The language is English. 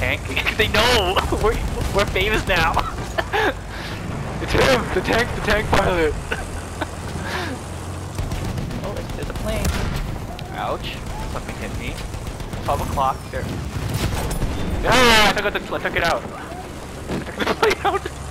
tank. They know! We're famous now! It's him! The tank pilot! Oh, there's a plane. Ouch. Something hit me. 12 o'clock. There. Ah! I took it out. I took the plane out!